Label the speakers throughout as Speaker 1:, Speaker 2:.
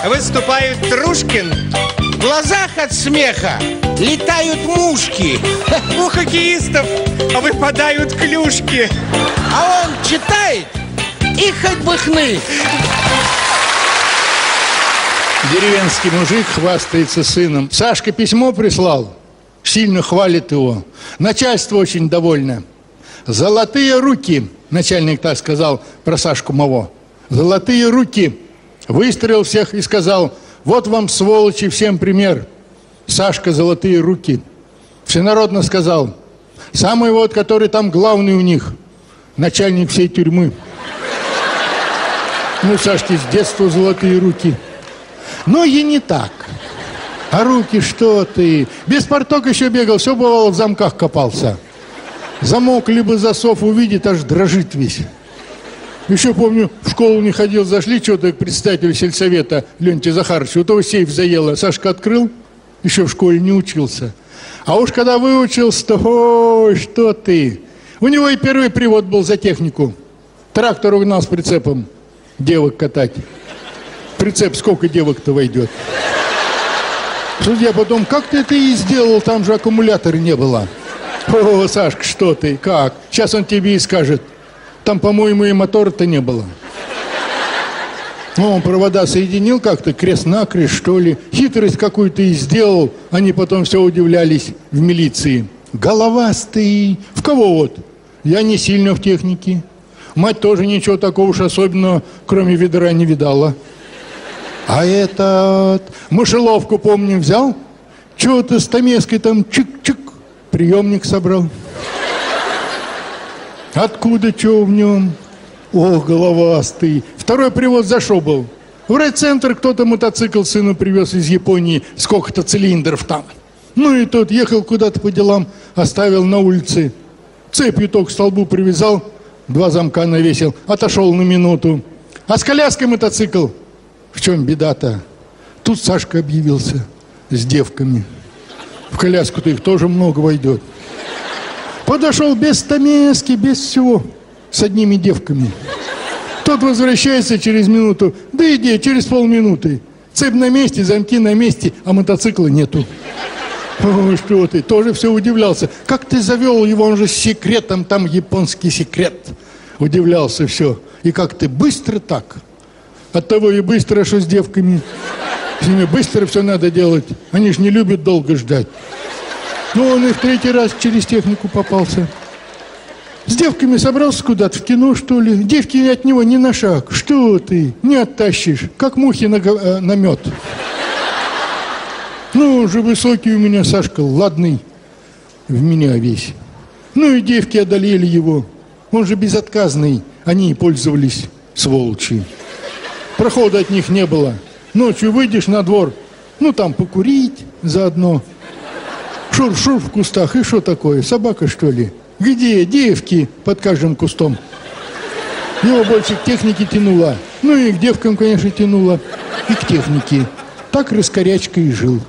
Speaker 1: выступают Трушкин.
Speaker 2: В глазах от смеха летают мушки.
Speaker 1: У хоккеистов выпадают клюшки.
Speaker 2: А он читает и хоть бы хны.
Speaker 3: Деревенский мужик хвастается сыном. Сашка письмо прислал, сильно хвалит его. Начальство очень довольно. Золотые руки, начальник так сказал про Сашку Маво. Золотые руки. Выстроил всех и сказал: вот вам, сволочи, всем пример. Сашка, золотые руки. Всенародно сказал: самый вот, который там главный у них, начальник всей тюрьмы. Ну, Сашке с детства золотые руки. Но и не так. А руки что ты? Без порток еще бегал, все бывало в замках копался. Замок либо засов увидит, аж дрожит весь. Еще помню, в школу не ходил, зашли что-то к председателю сельсовета Ленте Захаровичу. У того сейф заело. Сашка открыл, еще в школе не учился. А уж когда выучился, то ой, что ты. У него и первый привод был за технику. Трактор угнал с прицепом девок катать. Прицеп сколько девок-то войдет. Судья потом: как ты это и сделал, там же аккумулятора не было. О, Сашка, что ты, как? Сейчас он тебе и скажет: там, по-моему, и мотора-то не было. Ну, он провода соединил как-то, крест-накрест, что ли. Хитрость какую-то и сделал. Они потом все удивлялись в милиции. Головастый. В кого вот? Я не сильно в технике. Мать тоже ничего такого уж особенного, кроме ведра, не видала. А этот... Мышеловку, помню, взял. Чего-то с Томеской там чик-чик. Приемник собрал. Откуда чего в нем? Ох, головастый. Второй привоз за шо был? В райцентр кто-то мотоцикл сыну привез из Японии. Сколько-то цилиндров там. Ну и тот ехал куда-то по делам, оставил на улице. Цепью только к столбу привязал, 2 замка навесил, отошел на минуту. А с коляской мотоцикл. В чем беда-то? Тут Сашка объявился с девками. В коляску-то их тоже много войдет. Подошел без Томески, без всего, с одними девками. Тот возвращается через минуту. Да иди, через полминуты. Цепь на месте, замки на месте, а мотоцикла нету. Ой, что ты, тоже все удивлялся. Как ты завел его, он же с секретом, там японский секрет. Удивлялся все. И как ты быстро так. Оттого и быстро, что с девками. С ними быстро все надо делать. Они ж не любят долго ждать. Ну, он и в 3-й раз через технику попался. С девками собрался куда-то, в кино, что ли? Девки от него ни на шаг. Что ты? Не оттащишь. Как мухи на мед. Ну, уже высокий у меня Сашка, ладный. В меня весь. Ну, и девки одолели его. Он же безотказный. Они и пользовались, сволочи. Прохода от них не было. Ночью выйдешь на двор, ну, там покурить заодно. Шур-шур в кустах. И что такое? Собака, что ли? Где девки под каждым кустом? Его больше к технике тянуло. Ну и к девкам, конечно, тянуло. И к технике. Так раскорячка и жил.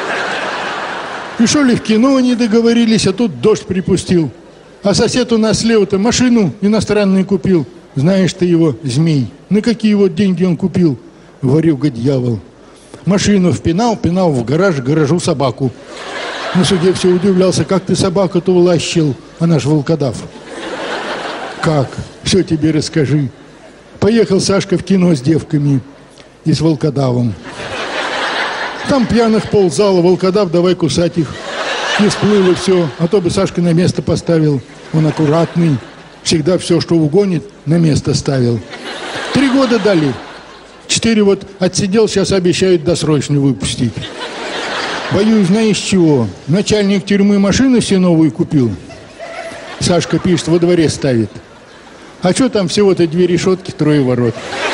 Speaker 3: И что ли в кино они договорились, а тут дождь припустил. А сосед у нас слева-то машину иностранную купил. Знаешь ты его, змей. На какие вот деньги он купил? Ворюга-дьявол. Машину впинал в гараж, к гаражу собаку. На суде все удивлялся: как ты собаку-то улащил? Она ж волкодав. Как? Все тебе расскажи. Поехал Сашка в кино с девками и с волкодавом. Там пьяных ползала, волкодав давай кусать их. И всплыло все, а то бы Сашка на место поставил. Он аккуратный, всегда все, что угонит, на место ставил. 3 года дали. 4 вот отсидел, сейчас обещают досрочно выпустить. Боюсь, знаешь чего? Начальник тюрьмы машины все новые купил. Сашка пишет, во дворе ставит. А что там всего-то 2 решетки, 3 ворот?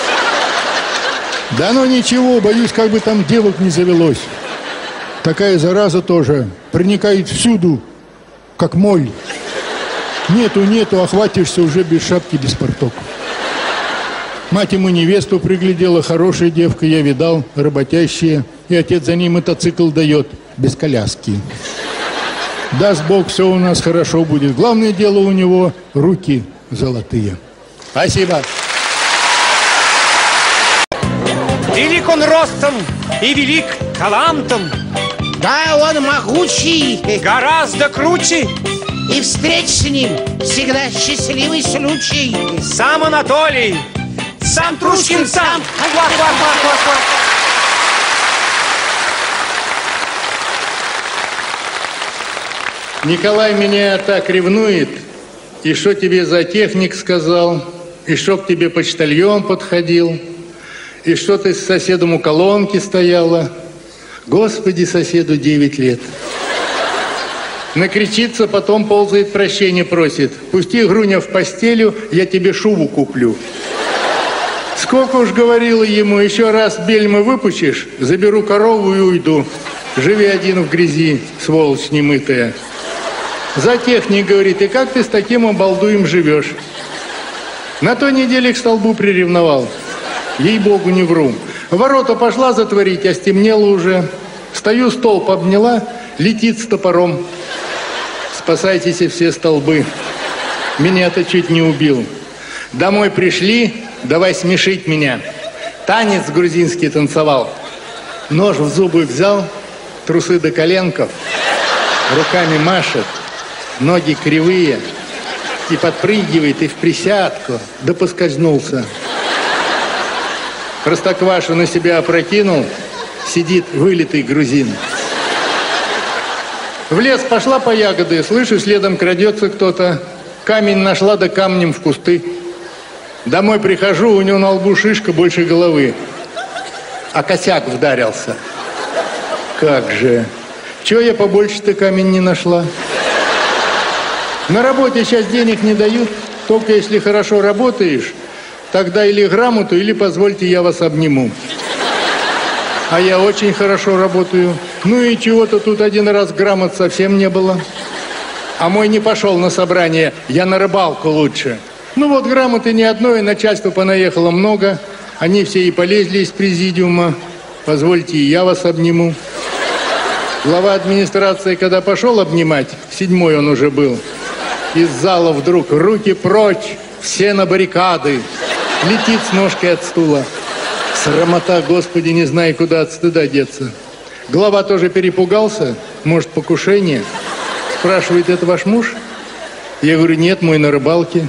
Speaker 3: Да ну ничего, боюсь, как бы там девок не завелось. Такая зараза тоже. Проникает всюду, как моль. Нету, охватишься уже без шапки, без порток. Мать ему невесту приглядела, хорошая девка, я видал, работящая. И отец за ней мотоцикл дает, без коляски. Даст Бог, все у нас хорошо будет. Главное дело у него — руки золотые. Спасибо.
Speaker 1: Велик он ростом и велик талантом.
Speaker 2: Да, он могучий.
Speaker 1: Гораздо круче.
Speaker 2: И встреч с ним всегда счастливый случай.
Speaker 1: Сам Анатолий, сам Трушкин, сам.
Speaker 3: Николай меня так ревнует, и что тебе за техник сказал, и что к тебе почтальон подходил, и что ты с соседом у колонки стояла. Господи, соседу 9 лет. Накричится, потом ползает, прощения просит. Пусти, Груня, в постелю, я тебе шубу куплю. Сколько уж говорила ему, еще раз бельмы выпучишь, заберу корову и уйду. Живи один в грязи, сволочь немытая. Затехник говорит, и как ты с таким обалдуем живешь? На той неделе к столбу приревновал. Ей-богу, не вру. Ворота пошла затворить, а стемнело уже. Стою, столб обняла, летит с топором. Спасайтесь все столбы. Меня-то чуть не убил. Домой пришли, давай смешить меня. Танец грузинский танцевал. Нож в зубы взял, трусы до коленков, руками машет, ноги кривые, и подпрыгивает, и в присядку, да поскользнулся. Простоквашу на себя опрокинул, сидит вылитый грузин. В лес пошла по ягоды, слышу, следом крадется кто-то. Камень нашла, да камнем в кусты. Домой прихожу, у него на лбу шишка больше головы. А косяк вдарился. Как же. Чего я побольше-то камень не нашла? На работе сейчас денег не дают. Только если хорошо работаешь, тогда или грамоту, или позвольте, я вас обниму. А я очень хорошо работаю. Ну и чего-то тут один раз грамот совсем не было. А мой не пошел на собрание, я на рыбалку лучше. Ну вот грамоты ни одной, начальство понаехало много. Они все и полезли из президиума. Позвольте, и я вас обниму. Глава администрации, когда пошел обнимать, 7-й он уже был, из зала вдруг руки прочь, все на баррикады. Летит с ножкой от стула. Срамота, Господи, не знаю, куда от стыда деться. Глава тоже перепугался, может, покушение. Спрашивает, это ваш муж? Я говорю, нет, мой на рыбалке.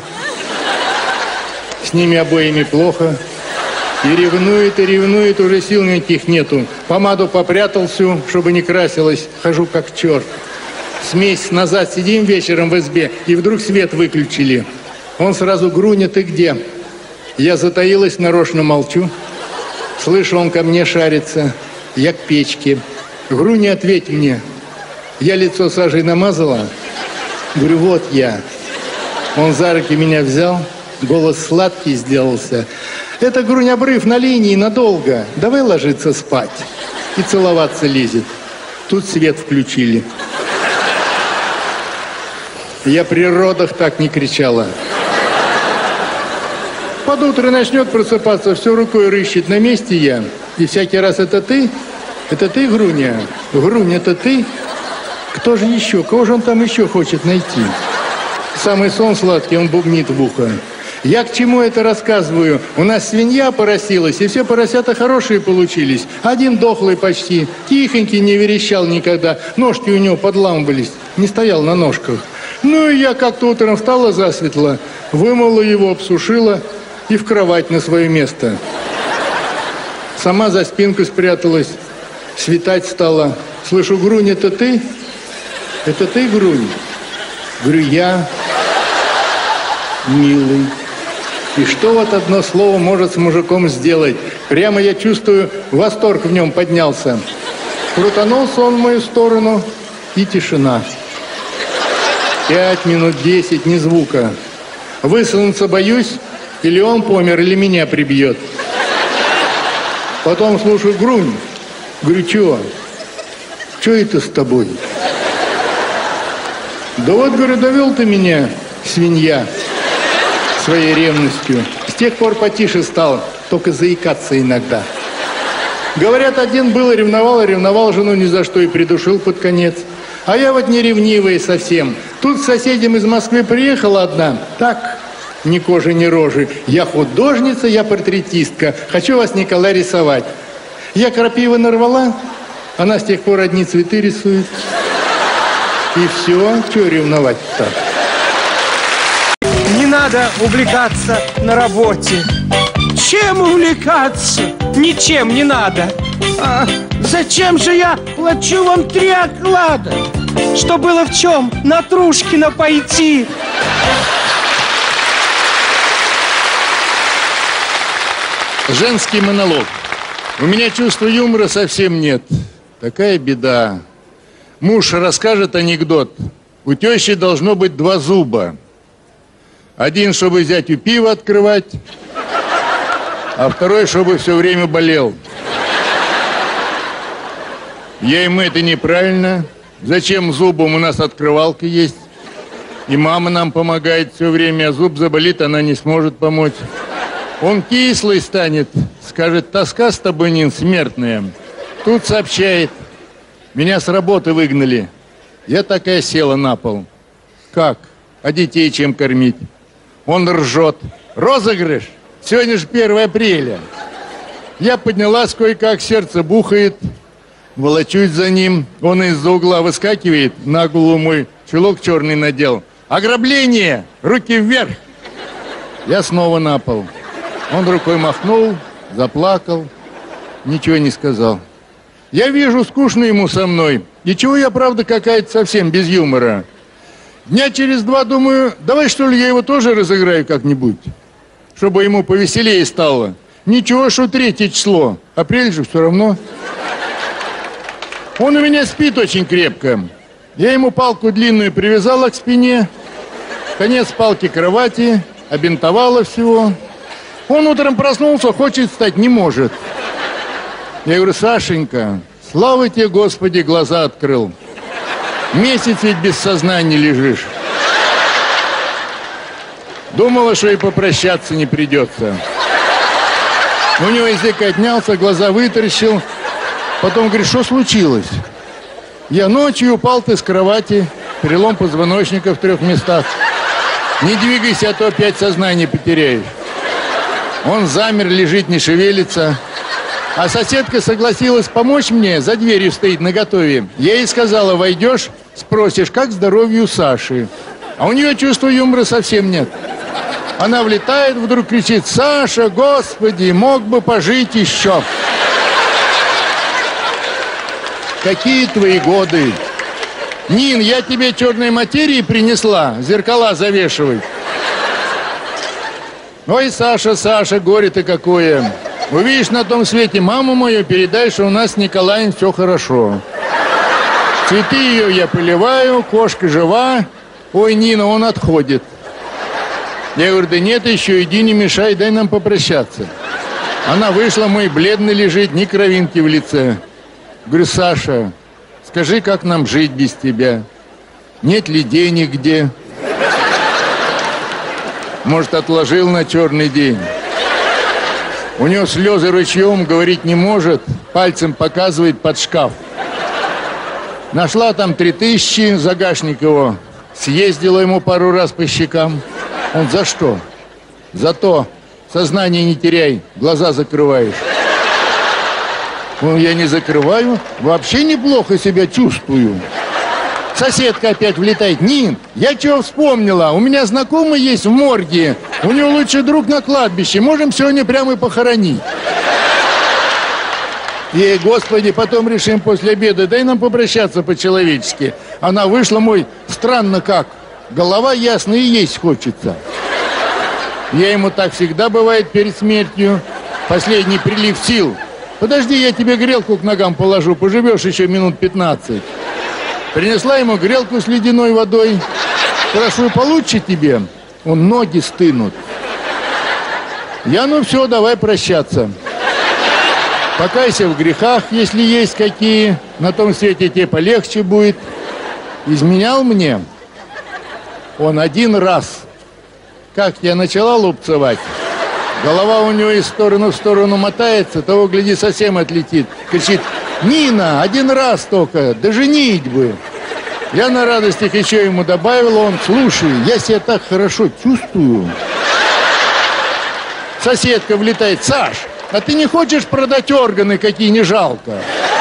Speaker 3: С ними обоими плохо. И ревнует, уже сил никаких нету. Помаду попрятал всю, чтобы не красилась. Хожу как черт. С месяц назад сидим вечером в избе, и вдруг свет выключили. Он сразу, Груня, ты где? Я затаилась, нарочно молчу. Слышу, он ко мне шарится. Я к печке. Груня, ответь мне. Я лицо сажей намазала. Говорю, вот я. Он за руки меня взял. Голос сладкий сделался. Это, Грунь, обрыв на линии надолго. Давай ложиться спать. И целоваться лезет. Тут свет включили. Я при родах так не кричала. Под утро начнет просыпаться, все рукой рыщет, на месте я. И всякий раз, это ты? Это ты, Груня? Грунь, это ты? Кто же еще? Кого же он там еще хочет найти? Самый сон сладкий, он бубнит в ухо. Я к чему это рассказываю? У нас свинья поросилась, и все поросята хорошие получились. Один дохлый почти, тихонький, не верещал никогда. Ножки у него подламывались, не стоял на ножках. Ну и я как-то утром встала засветло, вымыла его, обсушила и в кровать на свое место. Сама за спинку спряталась, светать стала. Слышу, Грунь, это ты? Это ты, Грунь? Говорю, я, милый. И что вот одно слово может с мужиком сделать? Прямо я чувствую, восторг в нем поднялся. Крутанулся он в мою сторону, и тишина. 5 минут, 10, ни звука. Высунуться боюсь, или он помер, или меня прибьет. Потом слушаю, Грунь. Говорю, чего? Что это с тобой? Да вот, говорю, довел ты меня, свинья, своей ревностью. С тех пор потише стал, только заикаться иногда. Говорят, один был, ревновал жену ни за что и придушил под конец. А я вот не ревнивая совсем. Тут к соседям из Москвы приехала одна. Так, ни кожи, ни рожи. Я художница, я портретистка. Хочу вас, Николай, рисовать. Я крапивы нарвала, она с тех пор одни цветы рисует. И все, чего ревновать-то?
Speaker 1: Не надо увлекаться на работе.
Speaker 2: Чем увлекаться?
Speaker 1: Ничем не надо.
Speaker 2: Зачем же я плачу вам 3 оклада?
Speaker 1: Что было в чем? На Трушкина пойти.
Speaker 3: Женский монолог. У меня чувства юмора совсем нет. Такая беда. Муж расскажет анекдот. У тещи должно быть 2 зуба. Один, чтобы зятю пиво открывать, а второй, чтобы все время болел. Я ему: это неправильно. Зачем зубом? У нас открывалка есть. И мама нам помогает все время, а зуб заболит, она не сможет помочь. Он кислый станет, скажет: тоска с тобой, Нин, смертная. Тут сообщает: меня с работы выгнали. Я такая села на пол. Как? А детей чем кормить? Он ржет. Розыгрыш? Сегодня же 1 апреля. Я поднялась кое-как, сердце бухает. Волочусь за ним. Он из-за угла выскакивает, на голову мой чулок черный надел. Ограбление! Руки вверх! Я снова на пол. Он рукой махнул, заплакал, ничего не сказал. Я вижу, скучно ему со мной. И чего я, правда, какая-то совсем без юмора. Дня через 2 думаю, давай, что ли, я его тоже разыграю как-нибудь, чтобы ему повеселее стало. Ничего, что 3 число. Апрель же все равно. Он у меня спит очень крепко. Я ему палку длинную привязала к спине, конец палки к кровати, обинтовала всего. Он утром проснулся, хочет встать, не может. Я говорю: Сашенька, слава тебе, Господи, глаза открыл. Месяц ведь без сознания лежишь. Думала, что и попрощаться не придется. У него язык отнялся, глаза вытаращил. Потом говорит: что случилось? Я: ночью упал ты с кровати, перелом позвоночника в 3 местах. Не двигайся, а то опять сознание потеряешь. Он замер, лежит, не шевелится. А соседка согласилась помочь мне, за дверью стоит наготове. Я ей сказала: войдешь, спросишь, как здоровье у Саши. А у нее чувства юмора совсем нет. Она влетает, вдруг кричит: Саша, Господи, мог бы пожить еще. Какие твои годы? Нин, я тебе черной материи принесла, зеркала завешивать. Ой, Саша, Саша, горе-то какое. Увидишь на том свете маму мою, передай, что у нас с Николаем все хорошо. Цветы ее я поливаю, кошка жива. Ой, Нина, он отходит. Я говорю: да нет еще, иди, не мешай, дай нам попрощаться. Она вышла, мой бледный лежит, ни кровинки в лице. Говорю: Саша, скажи, как нам жить без тебя? Нет ли денег где? Может, отложил на черный день? У него слезы ручьем, говорить не может, пальцем показывает под шкаф. Нашла там 3000, загашник его. Съездила ему пару раз по щекам. Он: за что? За то, сознание не теряй, глаза закрываешь. Ну, я не закрываю, вообще неплохо себя чувствую. Соседка опять влетает: Нин, я чего вспомнила, у меня знакомый есть в морге, у него лучший друг на кладбище, можем сегодня прямо и похоронить. Ей: Господи, потом решим после обеда, дай нам попрощаться по-человечески. Она вышла, мой: странно как, голова ясная и есть хочется. Я ему: так всегда бывает перед смертью, последний прилив сил. Подожди, я тебе грелку к ногам положу, поживешь еще минут 15. Принесла ему грелку с ледяной водой. Хорошо, получше тебе. Он: ноги стынут. Я: ну все, давай прощаться. Покайся в грехах, если есть какие. На том свете тебе полегче будет. Изменял мне он 1 раз. Как я начала лупцевать, голова у него из стороны в сторону мотается, того, гляди, совсем отлетит. Кричит: Нина, 1 раз только, да женить бы. Я на радостях еще ему добавил, он: слушай, я себя так хорошо чувствую. Соседка влетает: Саш, А ты не хочешь продать органы, какие не жалко?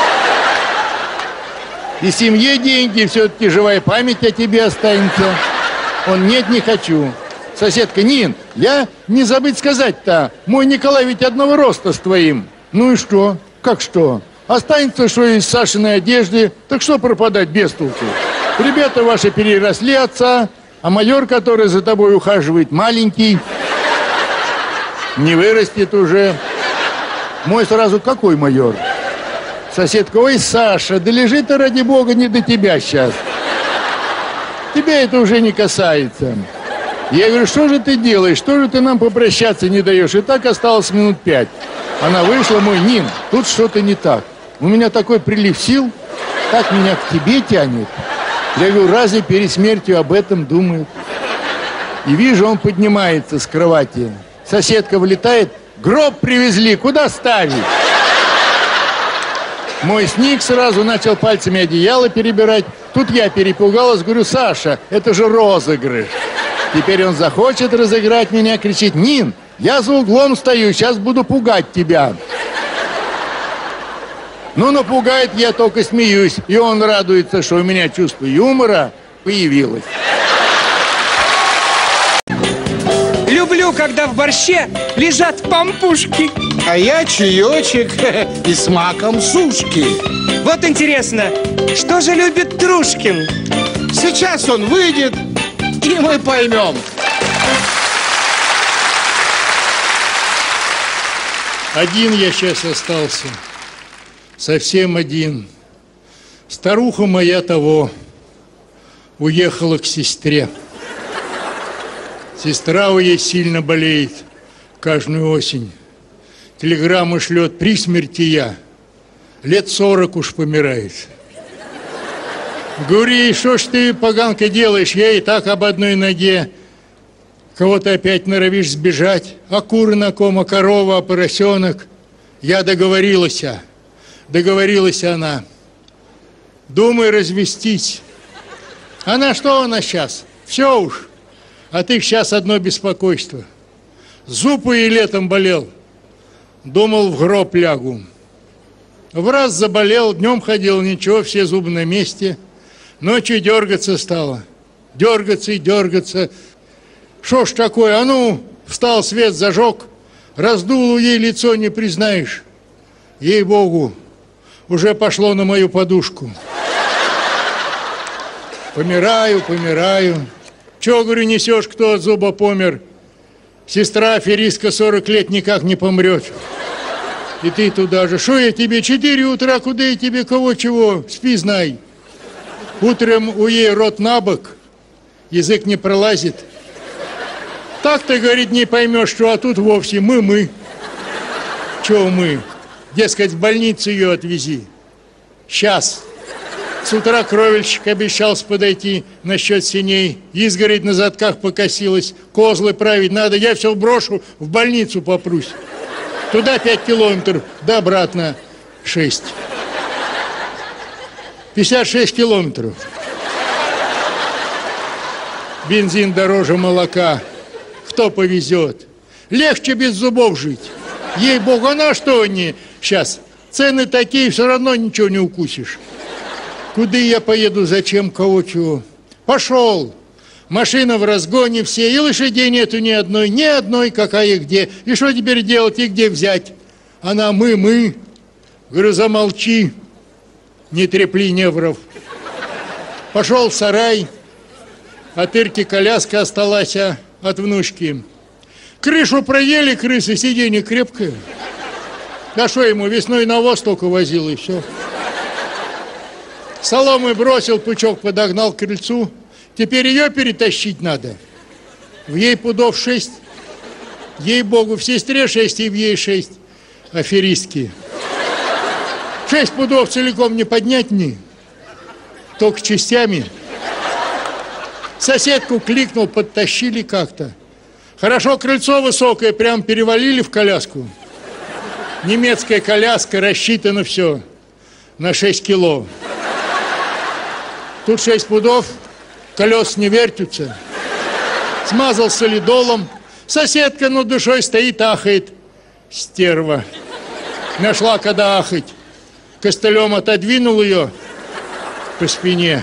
Speaker 3: И семье деньги, все-таки живая память о тебе останется. Он, нет, не хочу. Соседка, Нин, я не забыть сказать-то, мой Николай ведь одного роста с твоим. Ну и что? Как что? Останется, что из Сашиной одежды, так что пропадать без толку? Ребята ваши переросли отца, а майор, который за тобой ухаживает, маленький, не вырастет уже. Мой сразу, какой майор? Соседка, ой, Саша, да лежи ты, ради бога, не до тебя сейчас. Тебя это уже не касается. Я говорю, что же ты делаешь, что же ты нам попрощаться не даешь? И так осталось минут 5. Она вышла, мой, Нин, тут что-то не так. У меня такой прилив сил, так меня к тебе тянет. Я говорю, разве перед смертью об этом думают? И вижу, он поднимается с кровати. Соседка вылетает, гроб привезли, куда ставить? Мой сник сразу начал пальцами одеяло перебирать. Тут я перепугалась, говорю, Саша, это же розыгрыш. Теперь он захочет разыграть меня, кричит, Нин, я за углом стою, сейчас буду пугать тебя. Ну, напугает, я только смеюсь. И он радуется, что у меня чувство юмора появилось.
Speaker 1: Люблю, когда в борще лежат пампушки.
Speaker 2: А я чаечек и с маком сушки.
Speaker 1: Вот интересно, что же любит Трушкин?
Speaker 2: Сейчас он выйдет, и мы поймем.
Speaker 3: Один я сейчас остался. Совсем один. Старуха моя того уехала к сестре. Сестра у ей сильно болеет каждую осень. Телеграмму шлет, при смерти я. Лет 40 уж помирает. Говорю ей, что ж ты, поганка, делаешь? Я и так об одной ноге. Кого-то опять норовишь сбежать. А куры на ком, а корова, а поросенок. Я договорилась. Договорилась она. Думаю развестись. Она что она сейчас? Все уж. А ты сейчас одно беспокойство. Зуб ей летом болел. Думал, в гроб лягу. В раз заболел, днем ходил, ничего, все зубы на месте. Ночью дергаться стало. Дергаться и дергаться. Что ж такое? А ну, встал, свет зажег. Раздул ей лицо, не признаешь. Ей-богу, уже пошло на мою подушку. Помираю, помираю. Чего, говорю, несешь, кто от зуба помер? Сестра аферистка 40 лет никак не помрет. И ты туда же. Что я тебе, 4 утра, куда я тебе, кого чего? Спи, знай. Утром у ей рот на бок, язык не пролазит. Так ты, говорит, не поймешь, что, а тут вовсе мы. Чего мы? Дескать, в больницу ее отвези. Сейчас. С утра кровельщик обещался подойти насчет синей. Изгородь на задках покосилась. Козлы править надо. Я все брошу, в больницу попрусь. Туда 5 километров, да обратно 6. 56 километров. Бензин дороже молока. Кто повезет? Легче без зубов жить. Ей-богу, а на что они сейчас? Цены такие, все равно ничего не укусишь. Куда я поеду, зачем, кого, чего? Пошел. Машина в разгоне все, и лошадей нету ни одной, какая где. И что теперь делать, и где взять? Она мы. Говорю, замолчи, не трепли невров. Пошел в сарай, от Ирки коляска осталась от внучки. Крышу проели крысы, сиденье крепкое. Да что ему, весной навоз только возил, и все. Соломы бросил, пучок подогнал к крыльцу. Теперь ее перетащить надо. В ей пудов 6. Ей-богу, в сестре 6 и в ей 6. Аферистки. 6 пудов целиком не поднять ни. Только частями. Соседку кликнул, подтащили как-то. Хорошо, крыльцо высокое, прям перевалили в коляску. Немецкая коляска, рассчитано все на 6 кило. Тут 6 пудов, колес не вертятся. Смазал солидолом. Соседка над душой стоит, ахает. Стерва. Нашла, когда ахать. Костылем отодвинул ее по спине.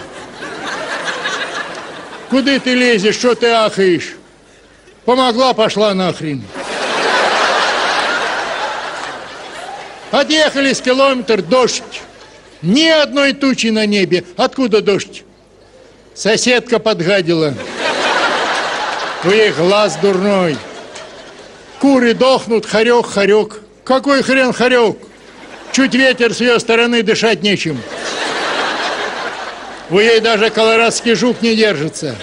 Speaker 3: Куда ты лезешь, что ты ахаешь? Помогла, пошла нахрен. Отъехали с километр, дождь. Ни одной тучи на небе. Откуда дождь? Соседка подгадила. У ей глаз дурной. Куры дохнут, хорек, хорек. Какой хрен хорек? Чуть ветер с ее стороны, дышать нечем. У ей даже колорадский жук не держится.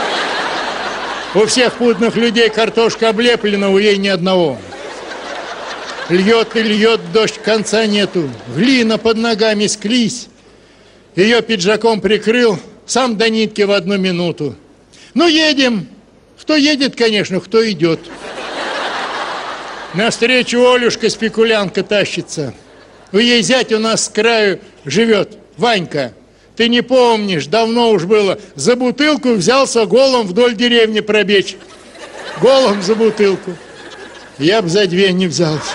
Speaker 3: У всех путных людей картошка облеплена, у ей ни одного. Льет и льет дождь, конца нету. Глина под ногами, склизь. Ее пиджаком прикрыл, сам до нитки в 1 минуту. Ну, едем. Кто едет, конечно, кто идет. Навстречу Олюшка спекулянка тащится. У ей зять у нас с краю живет, Ванька. Ты не помнишь, давно уж было. За бутылку взялся голым вдоль деревни пробечь. Голым за бутылку. Я б за 2 не взялся.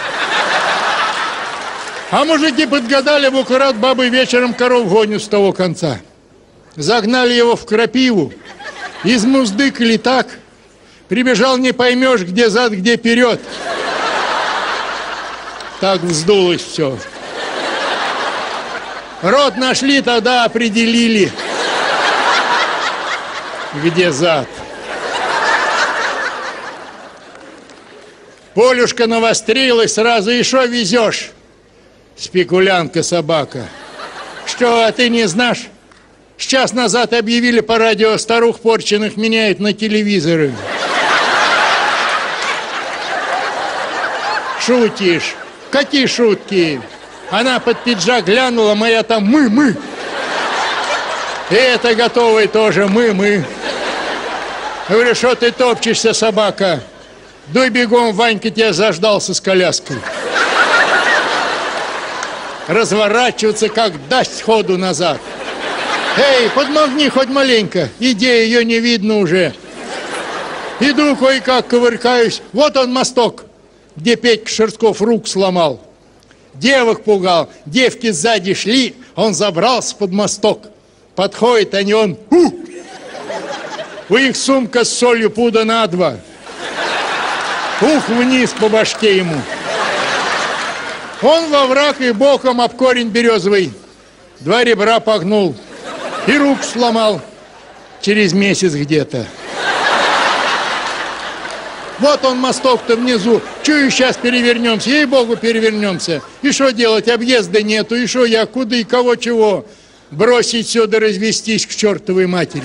Speaker 3: А мужики подгадали, в аккурат бабы вечером коров гонят с того конца. Загнали его в крапиву, измуздыкали так. Прибежал, не поймешь, где зад, где вперед. Так вздулось все. Рот нашли, тогда определили, где зад. Полюшка навострилась сразу, и шо везешь? Спекулянка собака. Что, а ты не знаешь? Час назад объявили по радио, старух порченых меняют на телевизоры. Шутишь? Какие шутки? Она под пиджак глянула, моя там мы. И это готовый тоже мы. Говорю, что ты топчешься, собака? Дуй бегом, Ванька тебя заждался с коляской. Разворачиваться, как даст ходу назад. Эй, подмогни хоть маленько, иди, ее не видно уже. Иду кое-как, ковыркаюсь. Вот он мосток, где Петька Шерстков рук сломал. Девок пугал, девки сзади шли, он забрался под мосток. Подходит они, он, у их сумка с солью пуда на 2. Ух, вниз по башке ему. Он во враг и боком об корень березовый 2 ребра погнул и рук сломал через месяц где-то. Вот он мосток-то внизу. Чую, сейчас перевернемся. Ей-богу, перевернемся. И что делать? Объезда нету. И что я? Куда и кого чего? Бросить все да развестись к чертовой матери.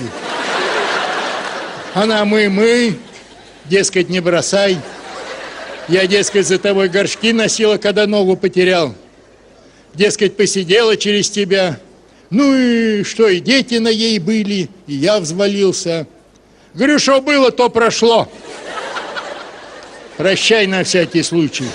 Speaker 3: Она мы. Дескать, не бросай. Я, дескать, за тобой горшки носила, когда ногу потерял. Дескать, посидела через тебя. Ну и что, и дети на ей были, и я взвалился. Говорю, что было, то прошло. Прощай на всякий случай.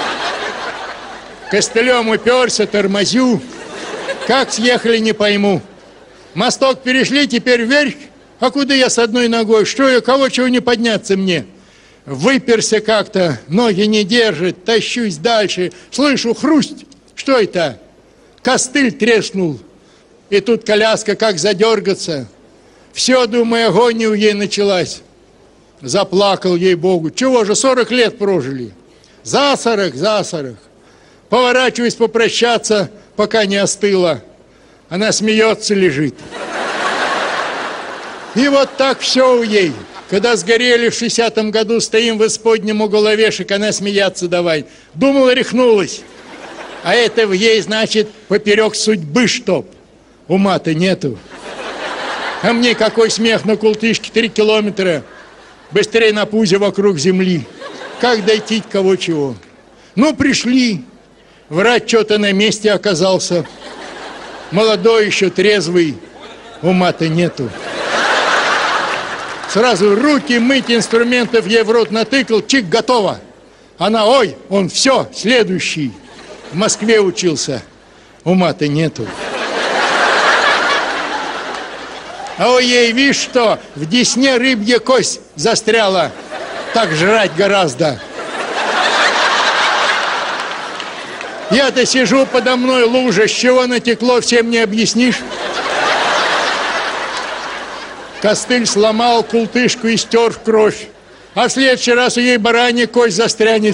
Speaker 3: Костылем уперся, тормозю. Как съехали, не пойму. Мосток перешли, теперь вверх. А куда я с одной ногой? Что я, кого чего не подняться мне? Выперся как-то, ноги не держит, тащусь дальше. Слышу хрусть. Что это? Костыль треснул. И тут коляска как задергаться. Все, думаю, агония у ей началась. Заплакал, ей-богу. Чего же, 40 лет прожили. За 40. Поворачиваюсь попрощаться, пока не остыла. Она смеется, лежит. И вот так все у ей. Когда сгорели в 60-м году, стоим в исподнем уголовешек, она смеяться давай. Думала, рехнулась. А это в ей, значит, поперек судьбы чтоб. Ума-то нету. А мне какой смех на култышке, 3 километра. Быстрее на пузе вокруг земли. Как дойти, кого чего. Ну, пришли. Врач что-то на месте оказался. Молодой еще, трезвый. Ума-то нету. Сразу руки мыть, инструментов ей в рот натыкал. Чик, готово. Она, ой, он все, следующий. В Москве учился. Ума-то нету. А у ей, видишь что, в десне рыбья кость застряла. Так жрать гораздо. Я-то сижу, подо мной лужа, с чего натекло, всем не объяснишь. Костыль сломал, култышку и стер в кровь. А в следующий раз у ей баранья кость застрянет.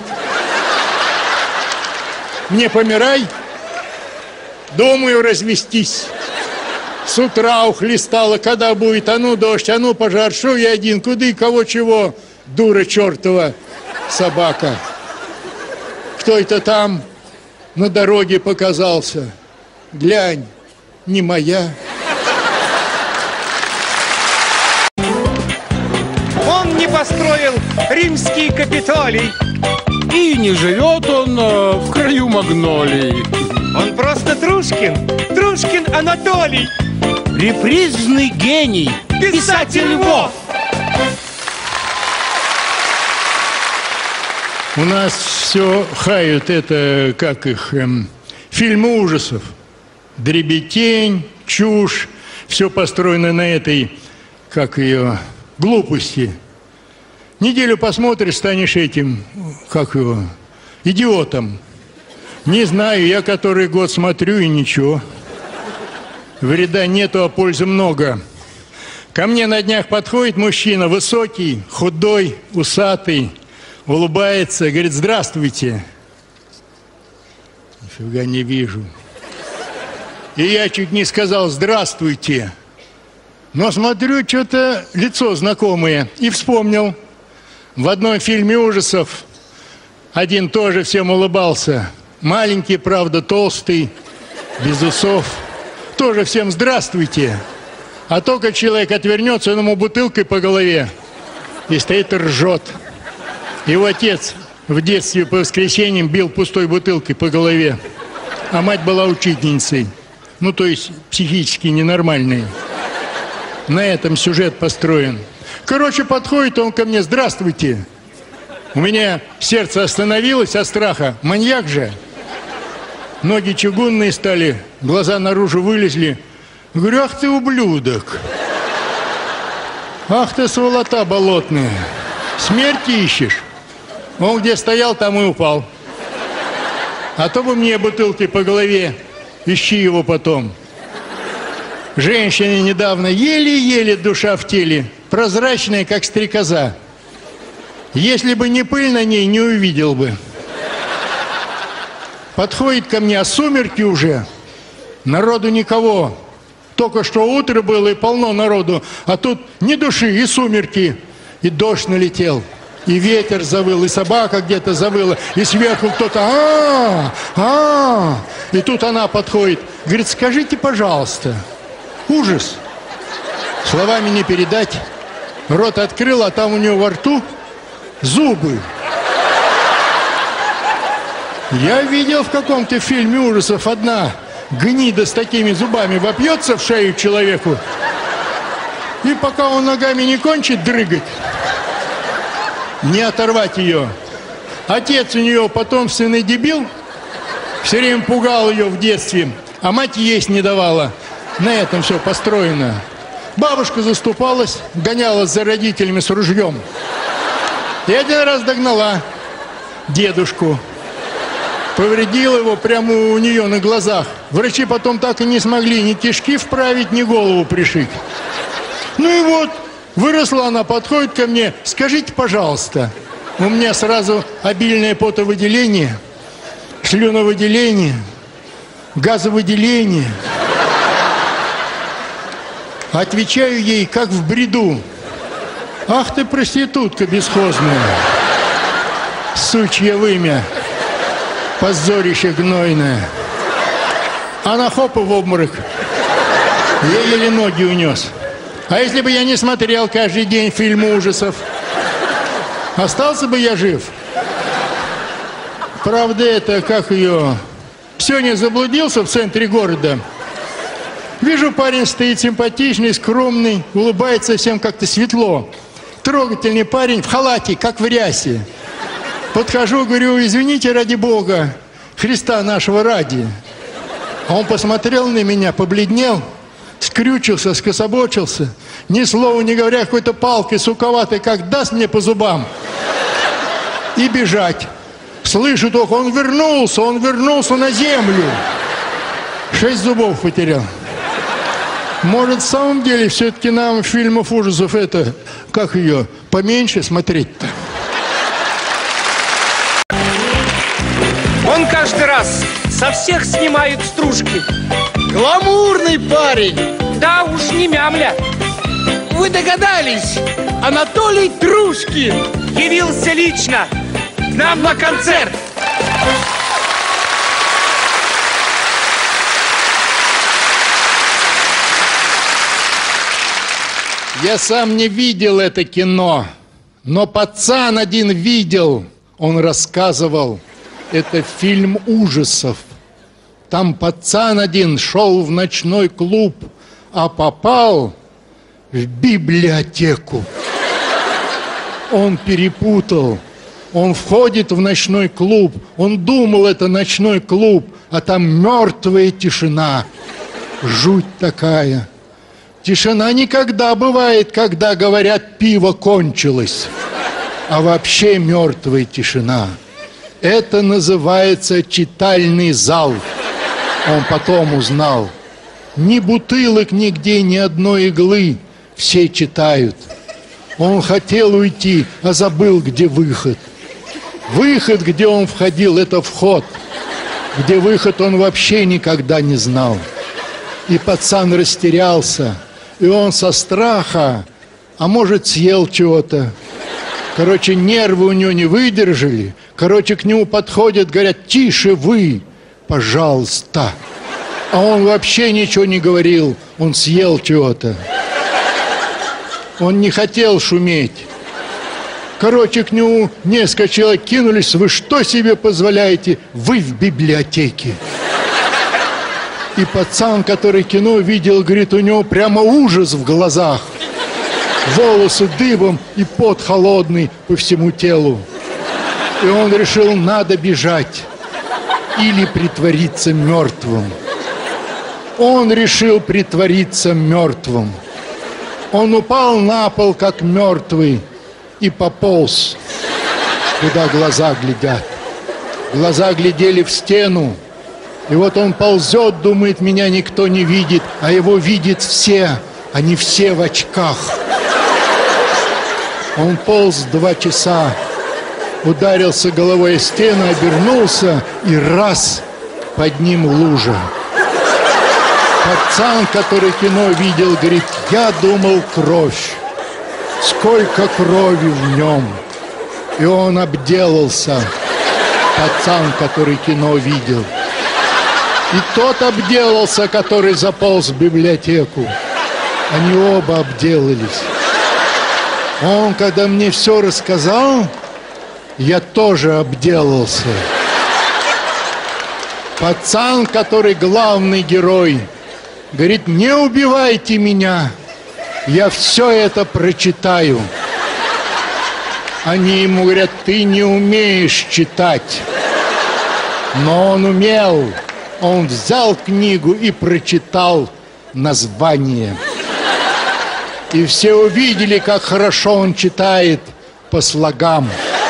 Speaker 3: Мне помирай, думаю развестись. С утра ухлестала, когда будет, а ну дождь, а ну пожар, шо я один, куда и кого чего, дура чертова собака. Кто это там на дороге показался? Глянь, не моя.
Speaker 1: Он не построил римский Капитолий.
Speaker 2: И не живет он в краю магнолий.
Speaker 1: Он просто Трушкин. Трушкин Анатолий.
Speaker 2: Репризный гений.
Speaker 1: Писатель Львов.
Speaker 3: У нас все хают, это, как их, фильмы ужасов. Дребедень, чушь, все построено на этой, как ее, глупости. Неделю посмотришь, станешь этим, как его, идиотом. Не знаю, я который год смотрю и ничего. Вреда нету, а пользы много. Ко мне на днях подходит мужчина, высокий, худой, усатый, улыбается, говорит: здравствуйте. Нифига не вижу. И я чуть не сказал здравствуйте. Но смотрю, что-то лицо знакомое. И вспомнил. В одном фильме ужасов один тоже всем улыбался. Маленький, правда, толстый, без усов. Тоже всем здравствуйте. А только человек отвернется, он ему бутылкой по голове. И стоит и ржет. Его отец в детстве по воскресеньям бил пустой бутылкой по голове. А мать была учительницей. Ну, то есть психически ненормальной. На этом сюжет построен. Короче, подходит он ко мне: здравствуйте. У меня сердце остановилось от страха. Маньяк же. Ноги чугунные стали, глаза наружу вылезли. Говорю: ах ты ублюдок. Ах ты сволота болотная. Смерти ищешь? Он где стоял, там и упал. А то бы мне бутылкой по голове. Ищи его потом. Женщине недавно еле-еле душа в теле. Прозрачная, как стрекоза. Если бы не пыль на ней, не увидел бы. Подходит ко мне, а сумерки уже. Народу никого. Только что утро было и полно народу. А тут ни души, и сумерки. И дождь налетел. И ветер завыл, и собака где-то завыла. И сверху кто-то И тут она подходит. Говорит: скажите, пожалуйста. Ужас. Словами не передать. Рот открыл, а там у нее во рту зубы. Я видел в каком-то фильме ужасов, одна гнида с такими зубами вопьется в шею человеку, и пока он ногами не кончит дрыгать, не оторвать ее. Отец у нее потомственный дебил, все время пугал ее в детстве, а мать есть не давала. На этом все построено. Бабушка заступалась, гонялась за родителями с ружьем. И один раз догнала дедушку. Повредила его прямо у нее на глазах. Врачи потом так и не смогли ни кишки вправить, ни голову пришить. Ну и вот, выросла она, подходит ко мне: скажите, пожалуйста. У меня сразу обильное потовыделение, слюновыделение, газовыделение. Отвечаю ей, как в бреду: ах ты проститутка бесхозная, сучье вымя, позорище гнойное. Она хоп и в обморок. Я еле ноги унес. А если бы я не смотрел каждый день фильмы ужасов, остался бы я жив? Правда, это, как ее, сегодня заблудился в центре города. Вижу, парень стоит симпатичный, скромный, улыбается всем как-то светло. Трогательный парень в халате, как в рясе. Подхожу, говорю: извините, ради Бога, Христа нашего ради. А он посмотрел на меня, побледнел, скрючился, скособочился, ни слова не говоря, какой-то палкой суковатой, как даст мне по зубам. И бежать. Слышу только, он вернулся на землю. 6 зубов потерял. Может, в самом деле, все-таки нам фильмов ужасов это, как ее, поменьше смотреть-то?
Speaker 1: Он каждый раз со всех снимает стружки.
Speaker 2: Гламурный парень.
Speaker 1: Да уж не мямля.
Speaker 2: Вы догадались? Анатолий Трушкин
Speaker 1: Явился лично к нам на концерт.
Speaker 3: Я сам не видел это кино, но пацан один видел. Он рассказывал, это фильм ужасов. Там пацан один шел в ночной клуб, а попал в библиотеку. Он перепутал. Он входит в ночной клуб. Он думал, это ночной клуб, а там мертвая тишина. Жуть такая. Тишина никогда бывает, когда говорят, пиво кончилось. А вообще мертвая тишина. Это называется читальный зал. Он потом узнал. Ни бутылок нигде, ни одной иглы. Все читают. Он хотел уйти, а забыл, где выход. Выход, где он входил, это вход. Где выход, он вообще никогда не знал. И пацан растерялся. И он со страха, а может, съел чего-то. Короче, нервы у него не выдержали. Короче, к нему подходят, говорят, тише вы, пожалуйста. А он вообще ничего не говорил, он съел чего-то. Он не хотел шуметь. Короче, к нему несколько человек кинулись. Вы что себе позволяете? Вы в библиотеке. И пацан, который кино видел, говорит, у него прямо ужас в глазах. Волосы дыбом и пот холодный по всему телу. И он решил, надо бежать или притвориться мертвым. Он решил притвориться мертвым. Он упал на пол, как мертвый, и пополз, куда глаза глядят. Глаза глядели в стену. И вот он ползет, думает, меня никто не видит, а его видят все. Они все в очках. Он полз 2 часа, ударился головой о стену, обернулся, и раз, под ним лужа. Пацан, который кино видел, говорит, я думал, кровь. Сколько крови в нем. И он обделался. Пацан, который кино видел. И тот обделался, который заполз в библиотеку. Они оба обделались. Он, когда мне все рассказал, я тоже обделался. Пацан, который главный герой, говорит, не убивайте меня, я все это прочитаю. Они ему говорят, ты не умеешь читать. Но он умел. Он взял книгу и прочитал название. И все увидели, как хорошо он читает по слогам.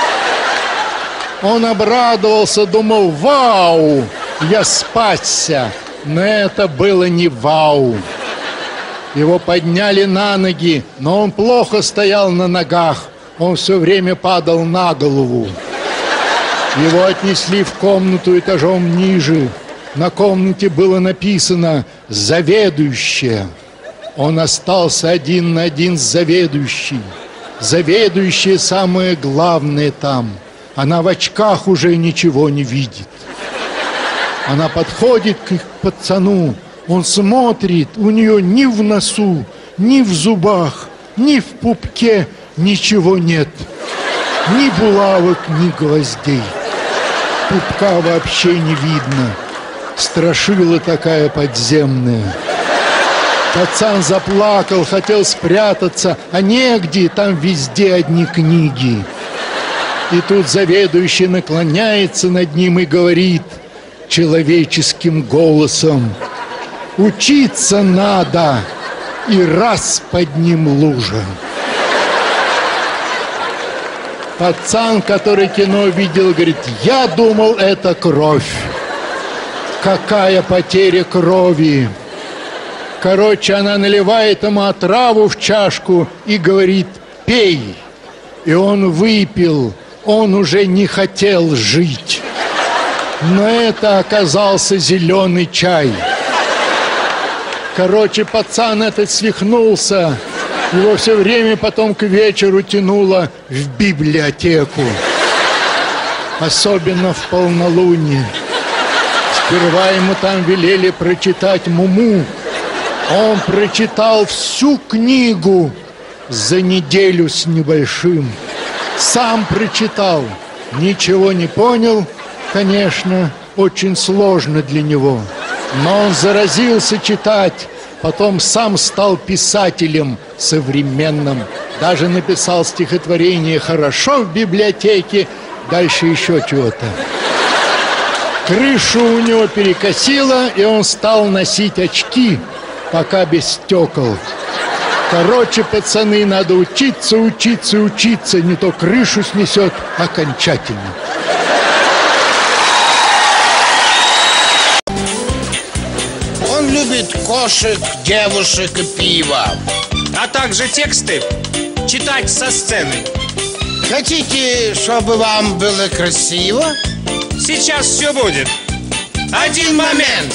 Speaker 3: Он обрадовался, думал, вау, я спасся. Но это было не вау. Его подняли на ноги, но он плохо стоял на ногах. Он все время падал на голову. Его отнесли в комнату этажом ниже. На комнате было написано «Заведующая». Он остался один на один с заведующей. Заведующая самое главное там. Она в очках уже ничего не видит. Она подходит к пацану. Он смотрит, у нее ни в носу, ни в зубах, ни в пупке ничего нет. Ни булавок, ни гвоздей. Пупка вообще не видно. Страшила такая подземная. Пацан заплакал, хотел спрятаться, а негде, там везде одни книги. И тут заведующий наклоняется над ним и говорит человеческим голосом: учиться надо, и раз под ним лужа. Пацан, который кино видел, говорит, я думал, это кровь. Какая потеря крови. Короче, она наливает ему отраву в чашку и говорит, пей. И он выпил, он уже не хотел жить. Но это оказался зеленый чай. Короче, пацан этот свихнулся. Его все время потом к вечеру тянуло в библиотеку. Особенно в полнолуние. Сперва ему там велели прочитать Муму. Он прочитал всю книгу за неделю с небольшим. Сам прочитал. Ничего не понял, конечно, очень сложно для него. Но он заразился читать. Потом сам стал писателем современным. Даже написал стихотворение «Хорошо в библиотеке», дальше еще чего-то. Крышу у него перекосило, и он стал носить очки, пока без стекол. Короче, пацаны, надо учиться, учиться, учиться, не то крышу снесет окончательно.
Speaker 2: Он любит кошек, девушек и пиво.
Speaker 1: А также тексты читать со сцены.
Speaker 2: Хотите, чтобы вам было красиво?
Speaker 1: Сейчас все будет. Один момент.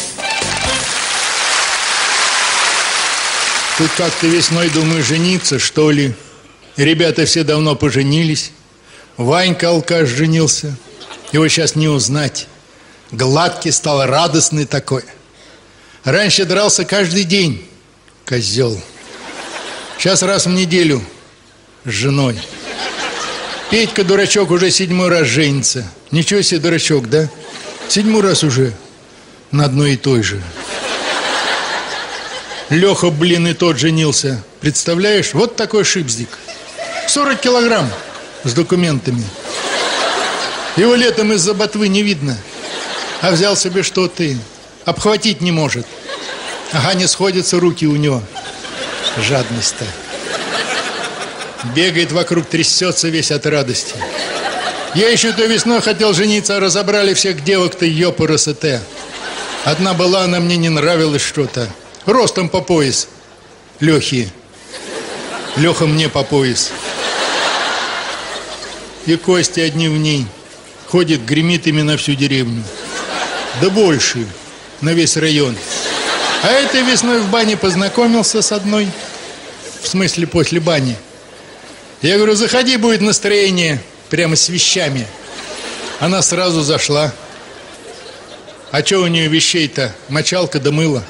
Speaker 3: Тут как-то весной думаю жениться, что ли. Ребята все давно поженились. Ванька алкаш женился. Его сейчас не узнать. Гладкий стал, радостный такой. Раньше дрался каждый день. Козел. Сейчас раз в неделю с женой. Петька, дурачок, уже 7-й раз женится. Ничего себе, дурачок, да? 7-й раз уже на одной и той же. Леха, блин, и тот женился. Представляешь? Вот такой шипздик. 40 килограмм с документами. Его летом из-за ботвы не видно. А взял себе что-то, обхватить не может. Ага, не сходятся руки у него. Жадность-то. Бегает вокруг, трясется весь от радости. Я еще той весной хотел жениться, а разобрали всех девок-то ёпарасоте. Одна была, она мне не нравилась что-то. Ростом по пояс. Лехи. Леха мне по пояс. И кости одни в ней. Ходит, гремит ими на всю деревню. Да больше. На весь район. А этой весной в бане познакомился с одной. В смысле, после бани. Я говорю, заходи, будет настроение. Прямо с вещами. Она сразу зашла. А что у нее вещей-то? Мочалка да мыло.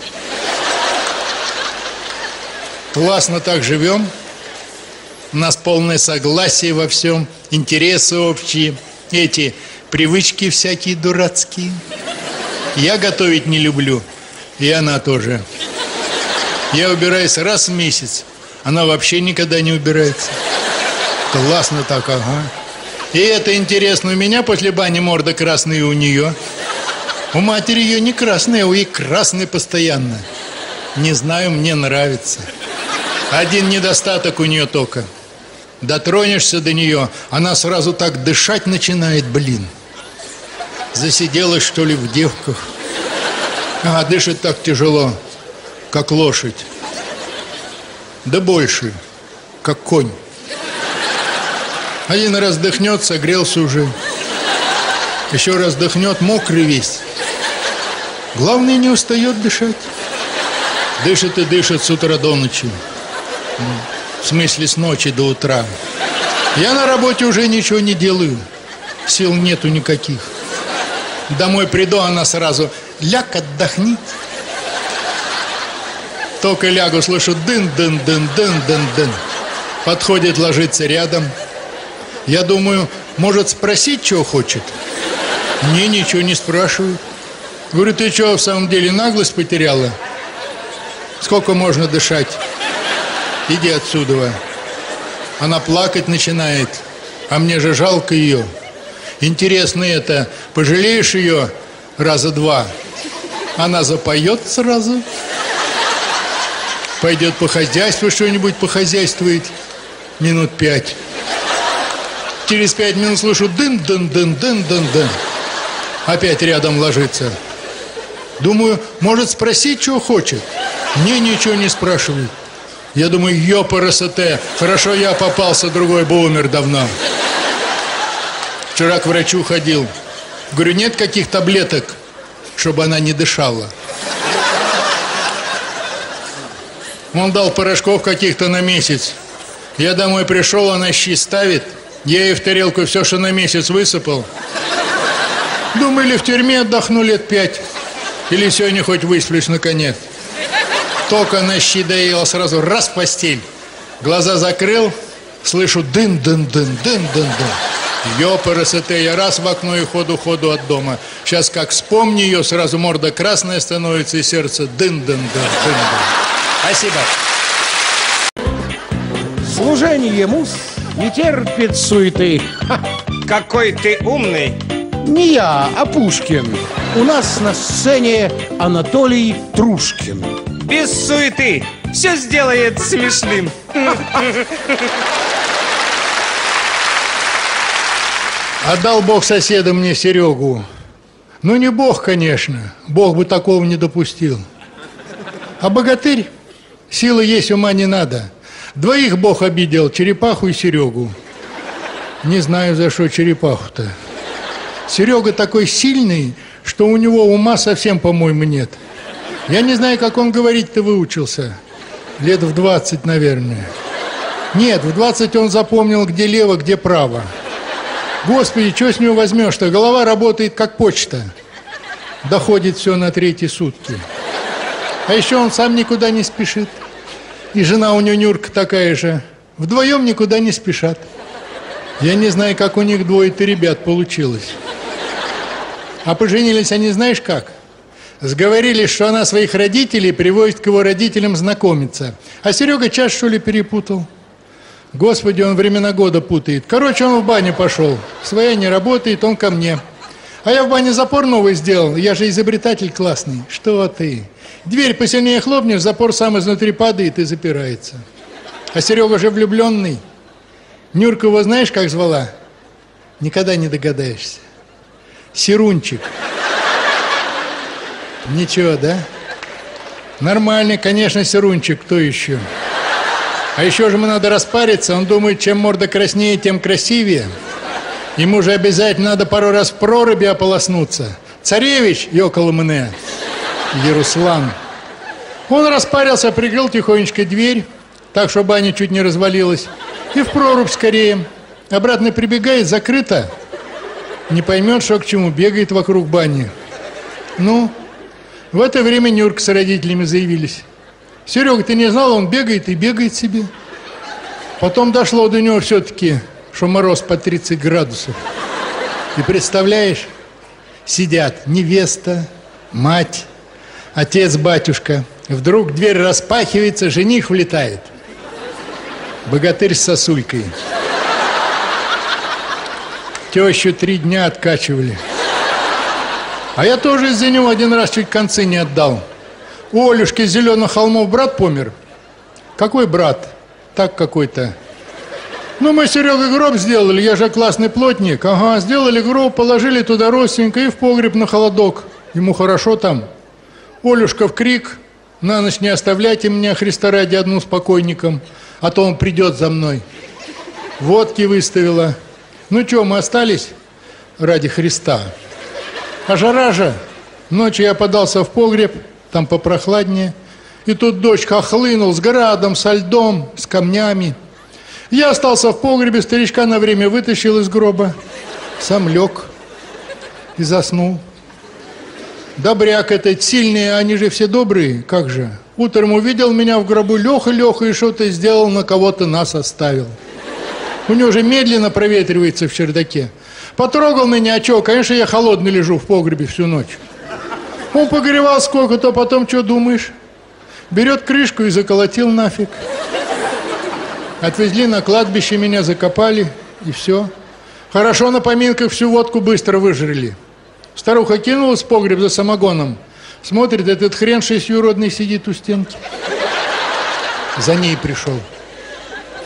Speaker 3: Классно так живем. У нас полное согласие во всем. Интересы общие. Эти привычки всякие дурацкие. Я готовить не люблю. И она тоже. Я убираюсь раз в месяц. Она вообще никогда не убирается. Классно так, ага. И это интересно, у меня после бани морда красная, и у нее. У матери ее не красная, у ей красная постоянно. Не знаю, мне нравится. Один недостаток у нее только. Дотронешься до нее, она сразу так дышать начинает, блин. Засиделась, что ли, в девках. А дышит так тяжело, как лошадь. Да больше, как конь. Один раз дыхнет, согрелся уже. Еще раз дыхнет, мокрый весь. Главное, не устает дышать. Дышит и дышит с утра до ночи. В смысле, с ночи до утра. Я на работе уже ничего не делаю. Сил нету никаких. Домой приду, она сразу: ляг, отдохни. Только лягу, слышу дын-дын-дын-дын-дын-дын. Подходит, ложится рядом. Я думаю, может спросить, чего хочет? Не, ничего не спрашивает. Говорю, ты что, в самом деле наглость потеряла? Сколько можно дышать? Иди отсюда. Она плакать начинает, а мне же жалко ее. Интересно это, пожалеешь ее раза два? Она запоет сразу. Пойдет по хозяйству, что-нибудь похозяйствует минут 5. Через 5 минут слышу дын-дын-дын-дын-дын-дын. Опять рядом ложится. Думаю, может спросить, чего хочет. Мне ничего не спрашивает. Я думаю, ёпарасоте, хорошо я попался, другой бы умер давно. Вчера к врачу ходил. Говорю, нет каких таблеток, чтобы она не дышала? Он дал порошков каких-то на месяц. Я домой пришел, она щи ставит. Я ей в тарелку все, что на месяц высыпал. Думаю, или в тюрьме отдохну лет 5, или сегодня хоть высплюсь наконец. Только на щи доел, сразу раз в постель. Глаза закрыл, слышу дын-дын-дын-дын-дын-дын. Ёпарасоте, я раз в окно и ходу от дома. Сейчас как вспомни ее, сразу морда красная становится и сердце дын-дын-дын-дын-дын. Спасибо.
Speaker 2: Служение мус не терпит суеты.
Speaker 1: Какой ты умный.
Speaker 2: Не я, а Пушкин. У нас на сцене Анатолий Трушкин.
Speaker 1: Без суеты. Все сделает смешным.
Speaker 3: Отдал Бог соседа мне Серегу. Ну, не Бог, конечно. Бог бы такого не допустил. А богатырь? Силы есть, ума не надо. Двоих Бог обидел, черепаху и Серегу. Не знаю, за что черепаху-то. Серега такой сильный, что у него ума совсем, по-моему, нет. Я не знаю, как он говорить-то выучился. Лет в 20, наверное. Нет, в 20 он запомнил, где лево, где право. Господи, что с него возьмешь-то? Голова работает как почта. Доходит все на 3-й сутки. А еще он сам никуда не спешит. И жена у него Нюрка такая же. Вдвоем никуда не спешат. Я не знаю, как у них двое-то ребят получилось. А поженились они знаешь как? Сговорились, что она своих родителей привозит к его родителям знакомиться. А Серега час, что ли, перепутал? Господи, он времена года путает. Короче, он в баню пошел. Своя не работает, он ко мне. А я в бане запор новый сделал. Я же изобретатель классный. Что ты? Дверь посильнее хлопнешь, запор сам изнутри падает и запирается. А Серега же влюбленный. Нюрка его знаешь, как звала? Никогда не догадаешься. Серунчик. Ничего, да? Нормальный, конечно, Серунчик. Кто еще? А еще же ему надо распариться. Он думает, чем морда краснее, тем красивее. Ему же обязательно надо пару раз в проруби ополоснуться. Царевич, ёкало мне, Яруслан. Он распарился, прикрыл тихонечко дверь, так что баня чуть не развалилась. И в прорубь скорее. Обратно прибегает, закрыто. Не поймет, что к чему, бегает вокруг бани. Ну, в это время Нюрка с родителями заявились. Серега, ты не знал, он бегает и бегает себе. Потом дошло до него все-таки, что мороз по 30 градусов. И представляешь, сидят невеста, мать, отец, батюшка. Вдруг дверь распахивается, жених влетает. Богатырь с сосулькой. Тещу 3 дня откачивали. А я тоже из-за него один раз чуть концы не отдал. У Олюшки с Зеленых холмов брат помер. Какой брат? Так какой-то. Ну, мы с Серегой гроб сделали, я же классный плотник. Ага, сделали гроб, положили туда родственника и в погреб на холодок. Ему хорошо там. Олюшка в крик: на ночь не оставляйте меня, Христа ради, одну с покойником, а то он придет за мной. Водки выставила. Ну что, мы остались ради Христа. А жара же. Ночью я подался в погреб, там попрохладнее. И тут дождь хохлынул с градом, со льдом, с камнями. Я остался в погребе, старичка на время вытащил из гроба. Сам лег и заснул. Добряк этот сильный, они же все добрые, как же. Утром увидел меня в гробу, Леха, и что-то сделал, на кого-то нас оставил. У него же медленно проветривается в чердаке. Потрогал меня, а что, конечно, я холодный лежу в погребе всю ночь. Он погревал сколько-то, потом что думаешь? Берет крышку и заколотил нафиг. Отвезли на кладбище, меня закопали, и все. Хорошо на поминках всю водку быстро выжрали. Старуха кинулась в погреб за самогоном. Смотрит, этот хрен шестьюродный сидит у стенки. За ней пришел.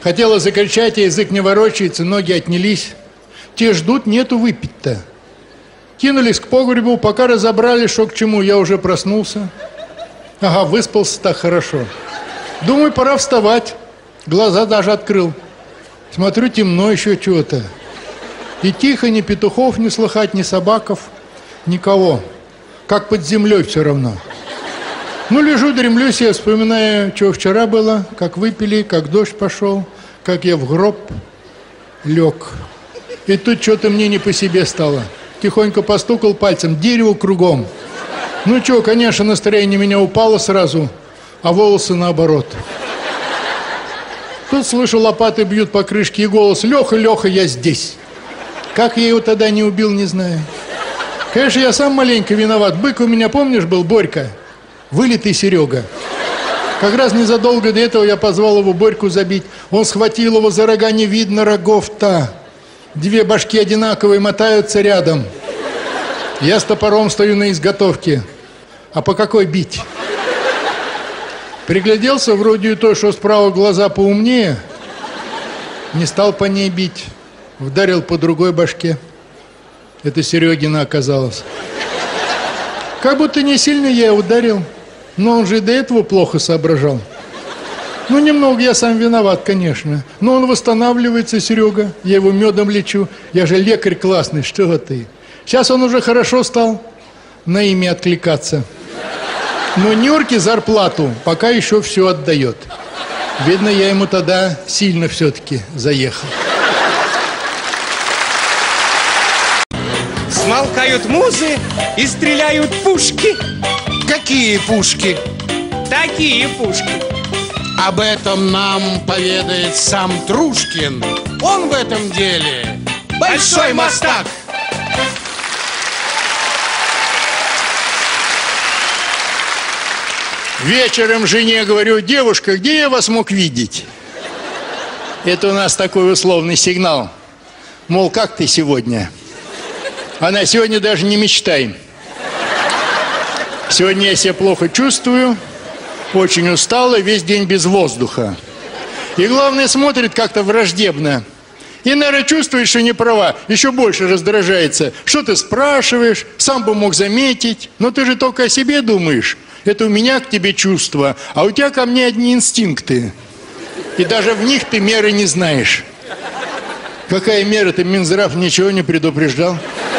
Speaker 3: Хотела закричать, а язык не ворочается, ноги отнялись. Те ждут, нету выпить-то. Кинулись к погребу, пока разобрали, что к чему, я уже проснулся. Ага, выспался так хорошо. Думаю, пора вставать. Глаза даже открыл. Смотрю, темно еще чего-то. И тихо, ни петухов не слыхать, ни собаков, никого. Как под землей все равно. Ну, лежу, дремлюсь, я вспоминаю, что вчера было, как выпили, как дождь пошел, как я в гроб лег. И тут что-то мне не по себе стало. Тихонько постукал пальцем, дерево кругом. Ну что, конечно, настроение у меня упало сразу, а волосы наоборот. Тут слышу, лопаты бьют по крышке, и голос: «Леха, Леха, я здесь». Как я его тогда не убил, не знаю. Конечно, я сам маленько виноват. Бык у меня, помнишь, был Борька? Вылитый Серега. Как раз незадолго до этого я позвал его Борьку забить. Он схватил его за рога, не видно рогов-то. Две башки одинаковые мотаются рядом. Я с топором стою на изготовке. А по какой бить? Пригляделся, вроде и то, что справа глаза поумнее. Не стал по ней бить. Вдарил по другой башке. Это Серегина оказалось. Как будто не сильно я ударил. Но он же и до этого плохо соображал. Ну, немного я сам виноват, конечно. Но он восстанавливается, Серега. Я его медом лечу. Я же лекарь классный, что ты. Сейчас он уже хорошо стал на имя откликаться. Но Нюрке зарплату пока еще все отдает. Видно, я ему тогда сильно все-таки заехал.
Speaker 1: Смолкают музы и стреляют пушки.
Speaker 2: Какие пушки?
Speaker 1: Такие пушки.
Speaker 2: Об этом нам поведает сам Трушкин. Он в этом деле большой мастак.
Speaker 3: Вечером жене говорю: девушка, где я вас мог видеть? Это у нас такой условный сигнал. Мол, как ты сегодня? Она: сегодня даже не мечтай. Сегодня я себя плохо чувствую, очень устала, весь день без воздуха. И главное, смотрит как-то враждебно. И, наверное, чувствует, что не права, еще больше раздражается. Что ты спрашиваешь, сам бы мог заметить, но ты же только о себе думаешь. Это у меня к тебе чувства, а у тебя ко мне одни инстинкты. И даже в них ты меры не знаешь. Какая мера? Ты, Минздрав, ничего не предупреждал?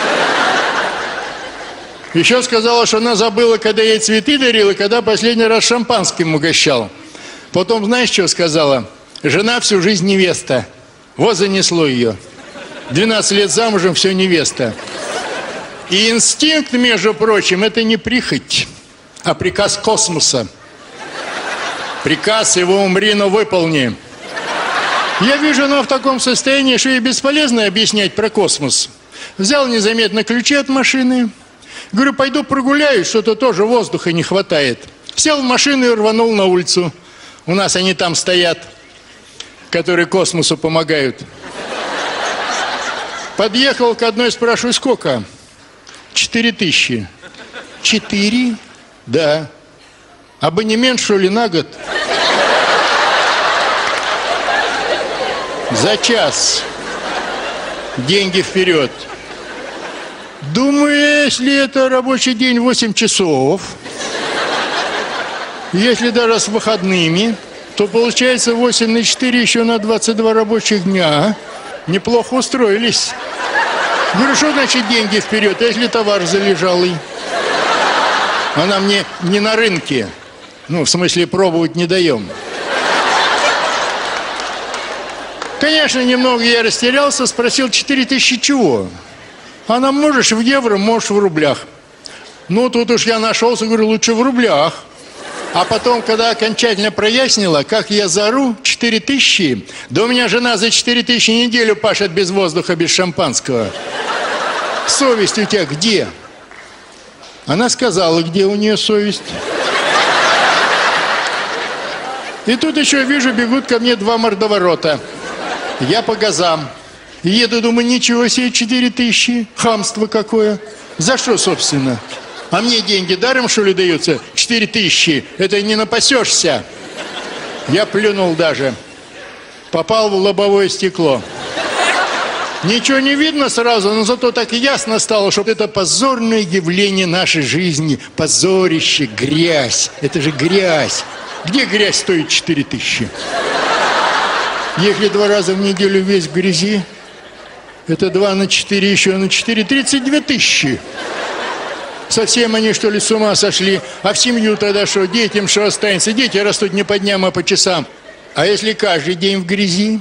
Speaker 3: Еще сказала, что она забыла, когда ей цветы дарил, и когда последний раз шампанским угощал. Потом, знаешь, что сказала? Жена всю жизнь невеста. Вот занесло ее. 12 лет замужем, все невеста. И инстинкт, между прочим, это не прихоть, а приказ космоса. Приказ его: умри, но выполни. Я вижу, она в таком состоянии, что ей бесполезно объяснять про космос. Взял незаметно ключи от машины. Говорю: пойду прогуляюсь, что-то тоже воздуха не хватает. Сел в машину и рванул на улицу. У нас они там стоят, которые космосу помогают. Подъехал к одной, спрашиваю: сколько? 4000. 4? Да. Абонемент, что ли, на год? За час. Деньги вперед. Думаю, если это рабочий день 8 часов, если даже с выходными, то получается 8 на 4 еще на 22 рабочих дня. Неплохо устроились. Говорю: что значит деньги вперед, если товар залежалый? Она мне: не на рынке. Ну, в смысле, пробовать не даем. Конечно, немного я растерялся, спросил: 4000 чего? Она: можешь в евро, можешь в рублях. Ну, тут уж я нашелся, говорю: лучше в рублях. А потом, когда окончательно прояснила, как я заору: 4000, да у меня жена за 4000 неделю пашет без воздуха, без шампанского. Совесть у тебя где? Она сказала, где у нее совесть. И тут еще вижу, бегут ко мне 2 мордоворота. Я по газам. Еду, думаю: ничего себе, 4000, хамство какое. За что, собственно? А мне деньги даром, что ли, даются? 4000, это не напасешься. Я плюнул даже. попал в лобовое стекло. Ничего не видно сразу, но зато так и ясно стало, что это позорное явление нашей жизни. Позорище, грязь. Это же грязь. Где грязь стоит 4000? Если 2 раза в неделю весь в грязи, это 2 на 4, еще на 4, 32 тысячи. Совсем они, что ли, с ума сошли? А в семью тогда что? Детям что останется? Дети растут не по дням, а по часам. А если каждый день в грязи?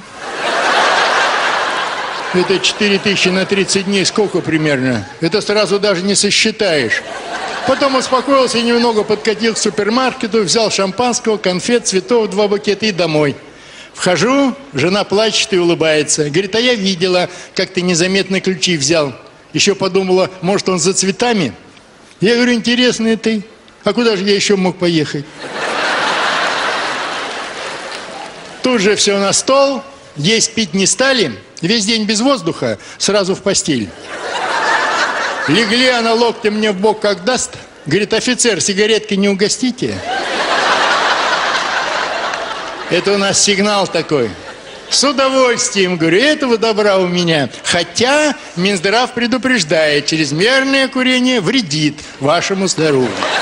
Speaker 3: Это 4000 на 30 дней, сколько примерно? Это сразу даже не сосчитаешь. Потом успокоился и немного подкатил к супермаркету, взял шампанского, конфет, цветов, 2 букета и домой. Вхожу, жена плачет и улыбается. Говорит, а я видела, как ты незаметно ключи взял. Еще подумала, может, он за цветами? Я говорю, интересный ты. А куда же я еще мог поехать? Тут же все на стол, есть пить не стали. Весь день без воздуха, сразу в постель. Легли, она локтем мне в бок как даст. Говорит, офицер, сигаретки не угостите? Это у нас сигнал такой. С удовольствием, говорю, этого добра у меня. Хотя Минздрав предупреждает, чрезмерное курение вредит вашему здоровью.